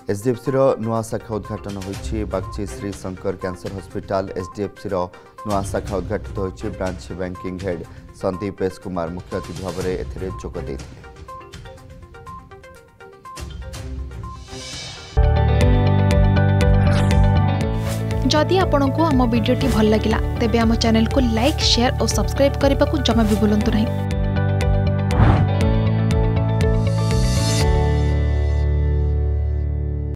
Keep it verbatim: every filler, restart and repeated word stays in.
HDFC नुआ शाखा उद्घाटन होइछि Bagchi Shri Shankar cancer hospital HDFC नुआ शाखा उद्घाटित होइछि branch banking head Sandeep S Kumar मुख्य अतिथि भाव में एथिरे जोग देथिले। जदि आपंक आम भिडी भल लगा तेब आम चैनल को लाइक शेयर और सब्सक्राइब करने को जमा भी भूलु नहीं।